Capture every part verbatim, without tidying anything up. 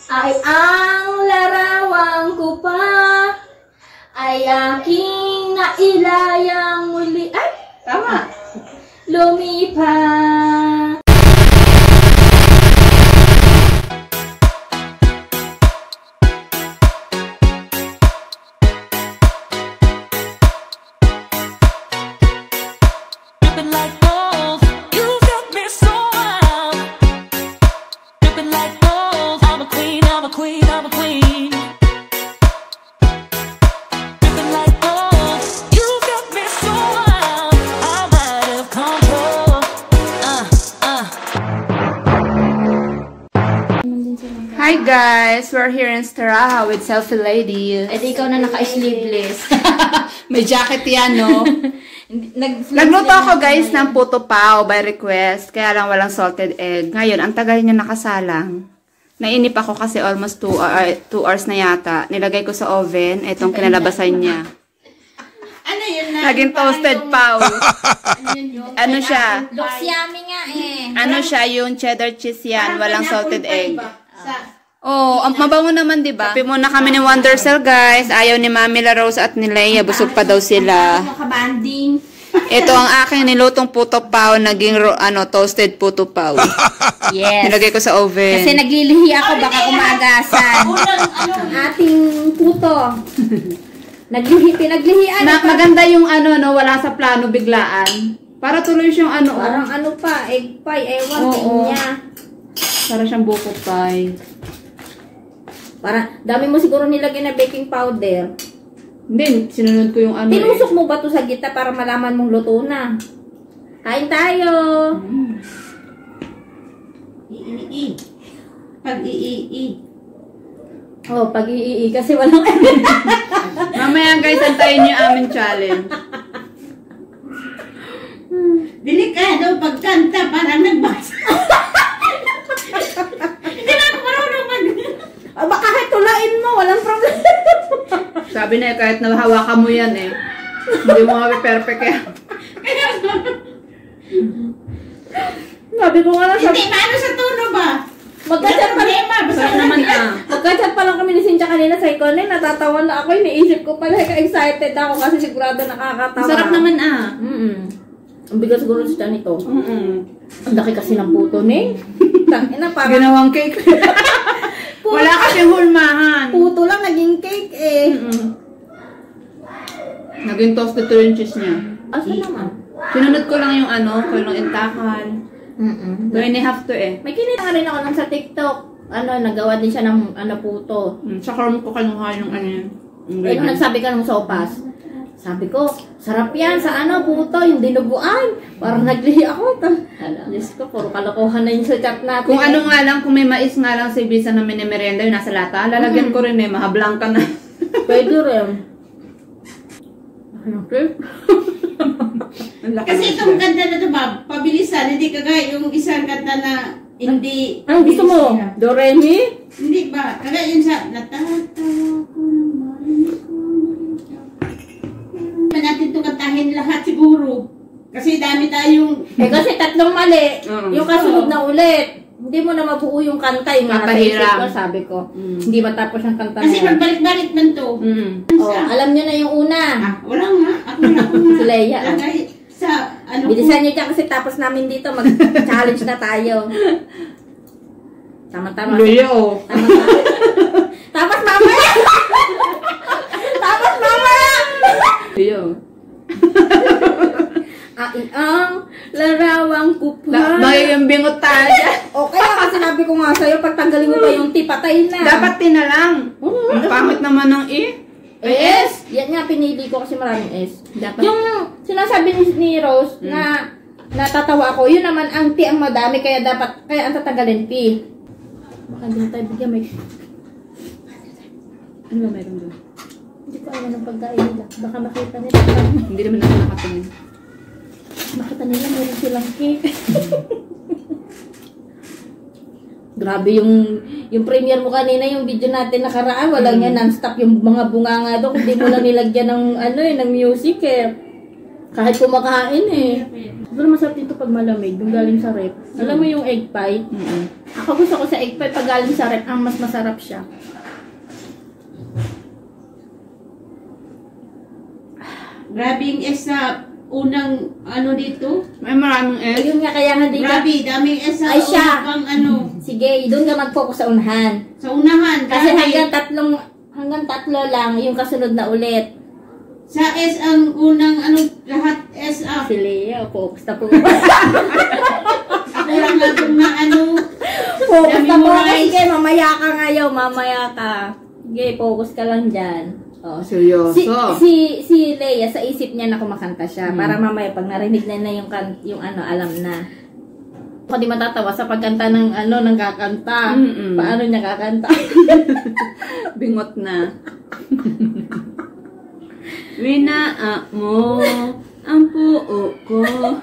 ay ang larawang ko pa ay aking nailayang muli. Ay, tama. Lumipas. Hi guys, we're here in Staraha with Selfie Lady. Eh di ikaw na naka-sleeveless. May jacket yan, no? Nag Nagluto ako guys ng puto pao by request, kaya lang walang salted egg. Ngayon, ang tagal niya nakasalang. Nainip ako kasi almost two hours na yata. Nilagay ko sa oven, itong kinalabasan niya. Ano yun na? Naging toasted pao. Ano siya? Looks yummy nga eh. Ano siya, yung cheddar cheese yan, walang salted egg. Sa Oh, ang mabango naman, 'di ba? Kape muna kami ni Wondercell, guys. Ayaw ni Mami La Rose at ni Leia, busog pa daw sila. Makabanding. Ito ang aking nilutong puto pao, naging ano, toasted puto pao. Yes. Nilagay ko sa oven. Kasi naglilihi ako, baka kumagasan. Ang ating puto. Naglihi, pinaglihian. Na, maganda yung ano, no, wala sa plano, biglaan. Para tuloy siyang ano, Parang ano pa, egg pie, ewan Oo. din niya. para siyang buko pie. Para, dami mo siguro nilagay na baking powder. Hindi, sinunod ko yung ano Tinusok eh. mo ba to sa gitna para malaman mong luto na? Kain tayo! Mm. I-i-i. Pag-i-i-i. Oh, pag-i-i-i kasi walang Mamaya guys, antayin niyo yung aming challenge. Delikado pagkanta, parang nagbasa. Hindi na ako marunong mag... Aba, kahit tulain mo, walang problema. Sabi na eh, kahit nahawakan mo yan eh. Hindi mo mapi-perfect yan. Sabi ko nga lang, Hindi, paano sa tono ba? magkachat pa lang. Sarap naman ah. Magkachat pa lang kami ni Cynthia kanina sa icon, natatawa na ako, iniisip ko pala, excited ako kasi sigurado nakakatawa. Sarap naman ah. Mm-mm. Ang bigat siguro siya nito. Mm-mm. Ang laki kasi ng puto ni. Tangina, parang Ginawang cake. Wala kasing hulmahan. puto lang naging cake eh. Mm-mm. Naging toasted to yung cheese niya. Asa naman? Sinunod ko lang yung ano, kulong intakal. Mm-mm. Two and a half to eh. May kinita rin ako lang sa TikTok. Ano, nagawa din siya ng ano puto. Mm, sa korm ko kanuha yung ano yun. Eh, nung nagsabi ka ng sopas, sabi ko, sarap yan sa ano, puto, yung dinuguan. Parang naglihi ako. Diyos ko, puro kalokohan na yun sa chat natin. Kung ano nga lang, kung may mais nga lang sa ibisa na minimerenda yung nasa lata, lalagyan ko rin eh, mahablang ka na. Pwede rin. Okay. Kasi itong kanta na ito ba, pabilisan, hindi kagaya yung isang kanta na hindi... Anong gusto mo? Do, re, mi? Hindi ba? Kagaya yun sa... Natatawa ko ng marinig ko. Hindi natin ito kantahin lahat siguro. Kasi dami tayong... Eh kasi tatlong mali. Mm. Yung kasunod na ulit. Hindi mo na mabuo yung kanta. Yung nasa isip Mapahiram. ko, sabi ko. Mm. Hindi matapos yung kanta Kasi na yan. magbalik-balik man to. Mm. Oh, alam nyo na yung una. Ah, wala nga. Ako na ako na. Si Leia, oh. Lagay sa ano ko. Bilisan nyo dyan kasi tapos namin dito. Mag-challenge na tayo. Tama-tama. Leo. Tama-tama. Tapos mamaya! Tapos mamaya! Leo. Ay, ang larawang kupa. Da- Bagay yung bingot tayo dyan. O kaya kasi sinabi ko nga sa'yo, pag tanggalin mo pa yung T, patayin na. Dapat tina lang. Ang pangit naman ng E. Eh, S. Yan nga, pinili ko kasi maraming S. Dapat. Yung sinasabi ni, ni Rose Mm. na natatawa ako, yun naman ang T ang madami, kaya dapat, kaya ang tatanggalin P. Baka hindi na tayo bigyan, may... Ano ba meron doon? Hindi ko alam ng pagkain nila. Baka makita nila. Hindi naman ako nakatingin. Makita nila, meron silang cake. Grabe yung yung premiere mo kanina, yung video natin nakaraan, walang Mm. yan, non-stop yung mga bunganga doon, hindi mo lang nilagyan ng ano eh, ng music eh. Kahit kumakain eh. Pero masarap dito pag malamig, yung galing sa rep. Alam mo yung egg pie? Mm-mm. Ako gusto ko sa egg pie pag galing sa rep, ang mas masarap siya. Grabe yung S sa unang ano dito. May maraming egg. Ayun nga, kaya nga di ka. Grabe, daming S sa Ay, siya. unang pang ano. Sige, doon ka mag-focus sa unahan. Sa unahan. Kasi grabe. hanggang tatlong, hanggang tatlo lang, yung kasunod na ulit. Sa S ang unang ano, lahat S up. Si Lea, focus na po. Ako lang nga kung na ano. Focus na po. Memorize. Sige, mamaya ka ngayon, mamaya ka. Sige, focus ka lang dyan. Oh. Seryoso. Si, si, si Lea, sa isip niya na kumakanta siya. Hmm. Para mamaya, pag narinig na na yung, kan, yung ano, alam na. Ako di matatawa sa pagkanta ng ano, ng kakanta. Mm-mm. Paano niya kakanta? Bingot na. Winaa mo ang puo ko.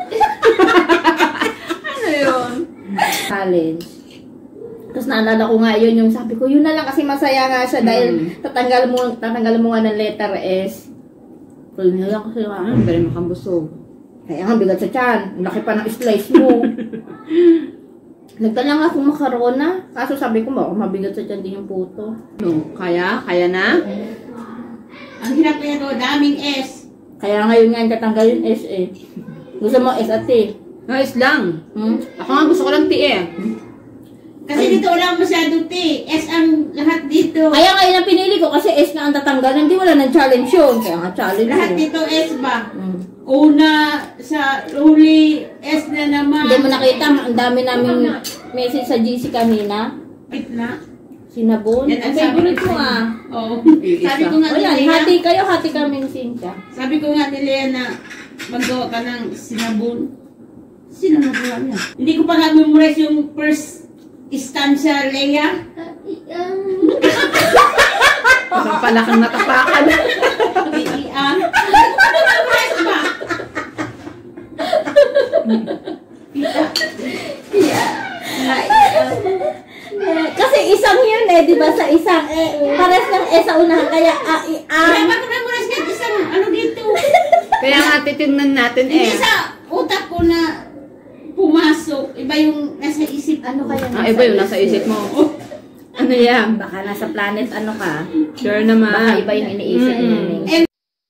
Ano yun? Challenge. Tapos naalala ko nga yun, yung sabi ko, yun na lang kasi masaya nga siya dahil Mm. tatanggal mo, tatanggal mo nga ng letter S. Pero yun lang kasi nga. Ah, very makambusog. Kaya nga, bigat sa tiyan. Ang laki pa ng slice mo. Nagdala nga akong makarona. Kaso sabi ko, baka mabigat sa tiyan din yung puto. No, kaya? Kaya na? Ang hirap na ito, daming S. Kaya ngayon nga, tatanggal yung S eh. Gusto mo S at T? Guys lang. Hmm? Ako nga gusto ko lang ti eh. Kasi dito wala masyadong T. S ang lahat dito. Kaya ngayon ang pinili ko kasi S na ang tatanggal. Hindi wala ng challenge yun. Kaya nga challenge Lahat yun. dito S ba? Hmm. Una, sa huli, S na naman. Hindi mo nakita, ang dami naming message sa G C kanina. Wait na. Sinabon. Yan ang Ang sabi favorite ko mo sa'yo. ah. Oo. Iisa. Sabi ko nga O ni yan, Lea, hati kayo, hati kami ni Cynthia. sabi ko nga ni Lea na maggawa ka ng sinabon. Sino nagawa niya? Hindi ko pa na-memorize yung first stanza, Lea. Parang pala kang natapakan. Iian. Hindi ko pa na-memorize ba? Kasi isang yun eh, di ba? Sa isang, eh, pares ng eh sa unahan. Kaya, ah, i, Wala ah, ba ko memorize kahit isang ano dito? Kaya nga titignan natin eh. Hindi sa utak ko na pumasok. Iba yung nasa isip ko. ano kaya Ah, iba yung nasa isip mo. Ano yan? Baka nasa planet ano ka. Sure Baka naman. iba yung iniisip mo. Mm-mm. eh.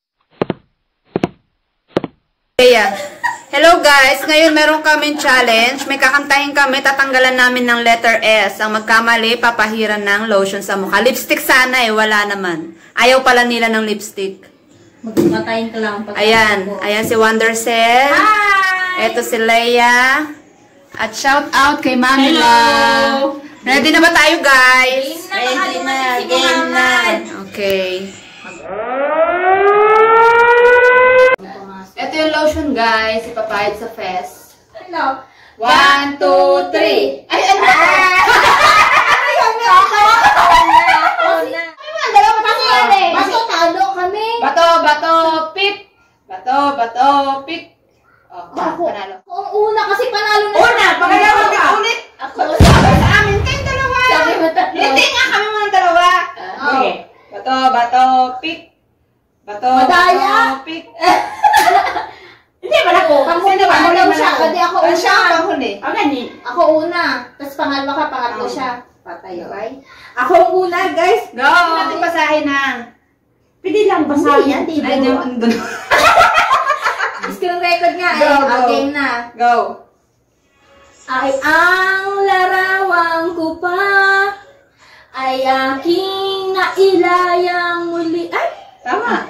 Kaya, hello guys! Ngayon meron kaming challenge. May kakantahin kami. Tatanggalan namin ng letter S. Ang magkamali, papahiran ng lotion sa mukha. Lipstick sana eh. Wala naman. Ayaw pala nila ng lipstick. Magpatayin ka lang. pag- Ayan. Ayan si Wondercell. Hi! Ito si Leia. At shout out kay Mami Hello! La. Ready na ba tayo guys? Ready na, Ready na, game na. Okay. Ito yung lotion guys. Ipapahid sa fest. Hello. One, two, three. Ay, ano ba? Ayaw na ako. Ayaw na. Ay, dalawa pa siya eh. Baso, talo kami. Bato, bato, pick. Bato, bato, pick. Oh, Ako. panalo. Ang una kasi panalo na. Una, pangalawa ka. Ulit. Ako. Sabi sa amin, kayong dalawa. Sabi mo tatlo. Hindi nga kami muna dalawa. Ah. Sige. Bato, bato, pick. Bato, Madaya. bato, pick. Hindi, wala ko. Panghuli, Sino ba? panghuli Huli, siya. wala ko. Kasi ako Ah, siya una. ang panghuli. O, gani. Ako una. Tapos pangalawa ka, pangatlo Oh. siya. Patay, okay? Ako ang una, guys. Go! Hindi natin basahin na. Pwede lang Basahin yan, di Ay, ba? doon, doon. Screen record nga Go, eh. go. Ah, game na. Go. Ay ang larawang ko pa ay aking nailayang muli ay Tama.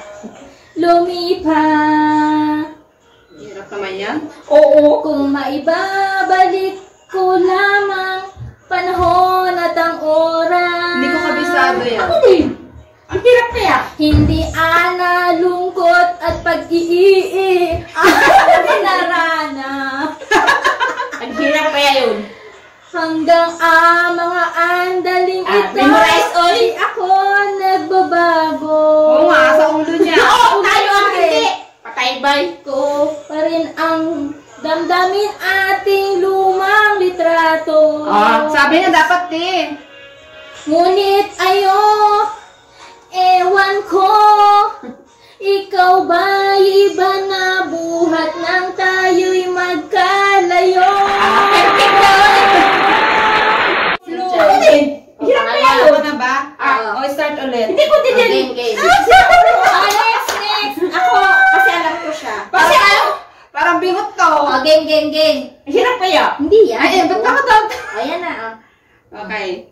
lumipat. Hirap naman yan. Oo, kung maibabalik ko lamang panahon at ang oras. Hindi ko kabisado yan. Ako din. Ang hirap kaya. Hindi ana lungkot at pag-iii ang narana. Ang hirap kaya yun. Hanggang ang mga andaling Ah, ito memorize all. ay ako nagbabago. Oo nga, sa ulo niya. Oo, tayo ang hindi. Pataybay. Ko pa rin ang damdamin ating lumang litrato. Oh, sabi niya dapat din. Ngunit ayo, ewan ko, Ikaw ba iba na buhat nang tayo'y magkalayo? Hirap na Ano yun. na ba? Ah, o start ulit. Hindi ko din yan. Game, game. Ah, next, next. Ako, kasi alam ko siya. Kasi ano? Parang bingot to. Oh, game, game, game. Hirap kaya. Hindi yan. Ay, ba't ako to? Ayan na, ah. Okay.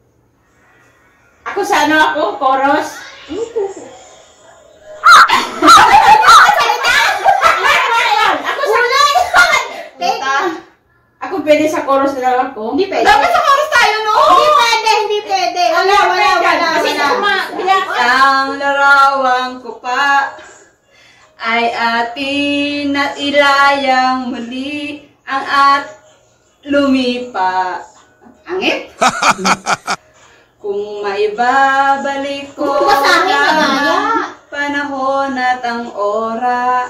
Ako sa ano ako, chorus. Ano po? Ako sa Tita. Ako pwede sa chorus na lang ako. Hindi pwede. Dapat sa chorus tayo, no? Hindi pwede, hindi pwede. Wala, wala, wala. Kasi wala. kuma, bilang. Ang larawang ko pa ay atin at ilayang muli ang at lumipa. Angit? Kung maibabalik ko Kung basahin ka ang gaya. panahon at ang ora,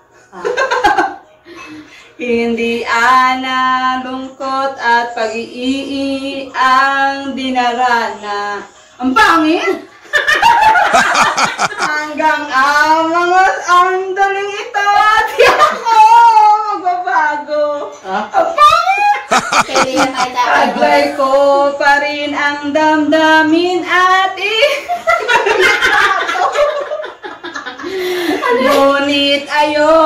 hindi ana lungkot at pag-ii ang dinarana. Ang pangit! Hanggang ang mga ang daling ito, di ako magbabago. Ang pangit! Pwede na tayo dapat. Taglay ko pa rin ang damdamin at ngunit ayo,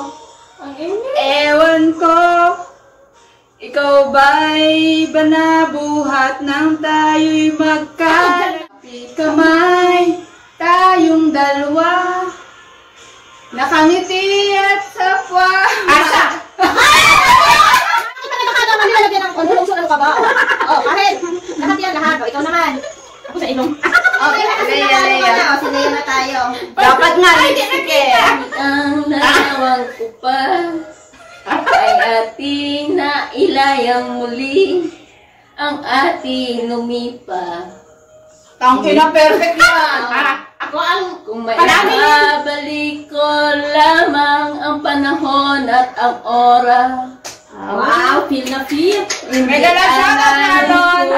ewan ko, ikaw ba'y banabuhat nang tayo'y magkalapit kamay, tayong dalawa, nakangiti at sapwa. Asa? Ito na nakagawa nilalagyan ng konsulong ano ka ba? Oh, kahit. Lahat yan, lahat. O, ikaw naman. Ako sa ilong. Okay, kasi Leia, na Leia. na. O, sinaya na tayo. Dapat nga lipstick eh. Ang nawang ko pa ay ating nailayang muli ang ating lumipa. Tangke na perfect yan. Ah, ako ang Kung may Parami. babalik ko lamang ang panahon at ang oras. Wow, feel na feel. Mega lang siya na talon.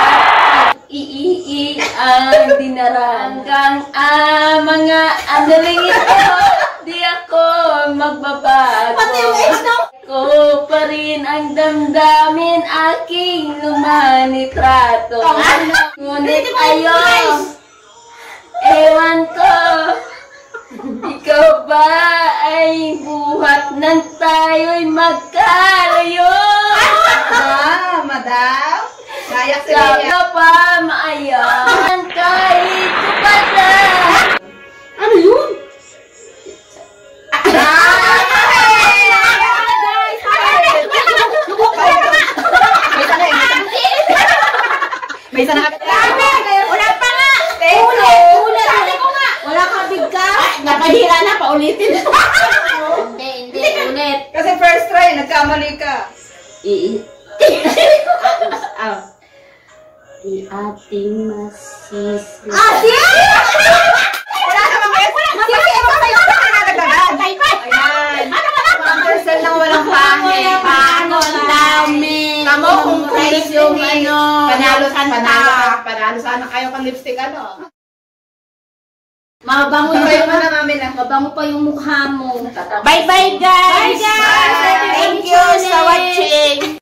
Iii ang dinara hanggang ah, mga andaling ito. Di ako magbabago. Pati yung age no? Ko pa rin ang damdamin aking lumanitrato. Ngunit ayo, ewan ko, ikaw ba ay buhat ng tayo'y magkalayo? Ah, madam. Nayak si Sabi Leia. ka pa maayaman kahit kupala. ano yun? May isa na kapit. Wala pa nga. Ulit, ulit. Sabi ko nga. Wala kang bigkas. Ay, napahira na, paulitin. Hindi, hindi, ulit. Kasi first try, nagkamali ka. I, Ah. i ating masisi. Ah, wala namang S. Masisi ito sa'yo. Nagdagan. Ayan. Pang-person nang walang pangit. Paano ang dami. Tamo kung kung Guys, lipstick yung ni- ano. Panalo, panalo, panalo sana kayo kang lipstick ano. Mabango Iba pa yung yung mga namin ah. mabango pa yung mukha mo. Bye-bye, guys. Bye, guys. Thank you sa watching.